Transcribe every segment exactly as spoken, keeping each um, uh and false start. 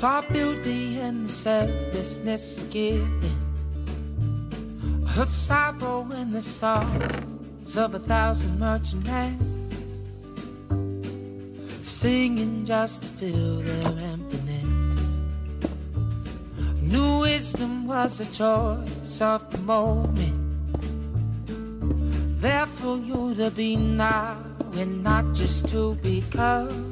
saw beauty in the selflessness of giving. I heard sorrow in the songs of a thousand merchantmen, singing just to fill their emptiness. I knew wisdom was a choice of the moment, there for you to be now and not just to become.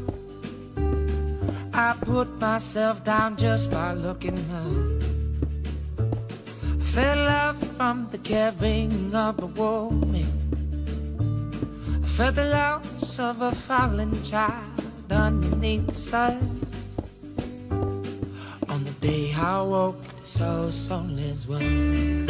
I put myself down just by looking up. I felt love from the caring of a woman. I felt the loss of a fallen child underneath the sun. On the day I woke, the soul soulless one.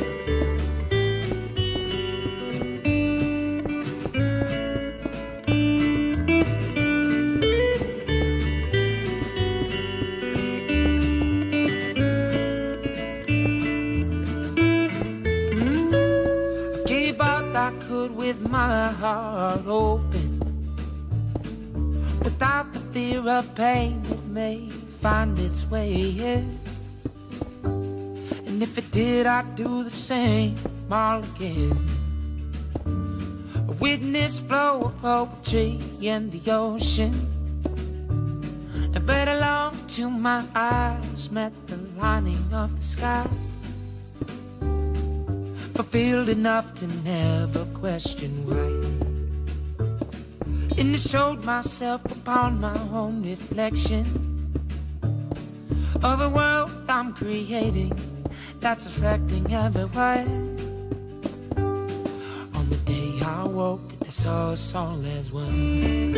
With my heart open, without the fear of pain it may find its way in. And if it did, I'd do the same all again. A witness flow of poetry in the ocean, and but along till my eyes met the lining of the sky, fulfilled enough to never question why. And I showed myself upon my own reflection of a world I'm creating that's affecting everyone. On the day I woke, I saw us all as one.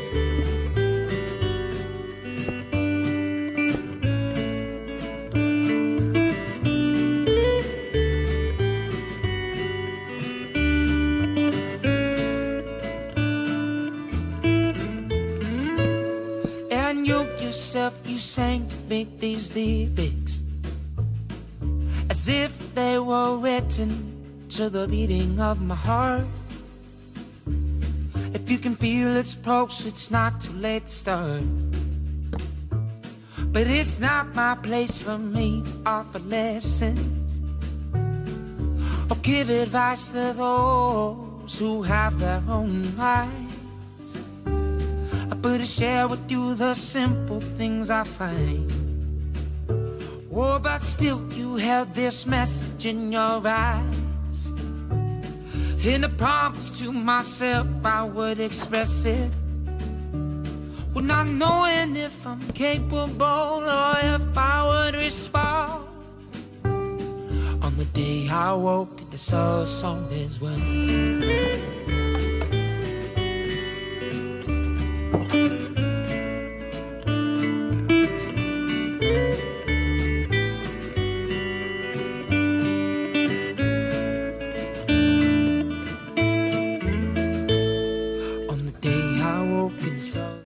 You sang to me these lyrics as if they were written to the beating of my heart. If you can feel its pulse, it's not too late to start. But it's not my place for me to offer lessons or give advice to those who have their own minds. But to share with you the simple things I find. Oh, but still you held this message in your eyes. In a promise to myself I would express it, well, not knowing if I'm capable or if I would respond. On the day I woke, the soul song is one.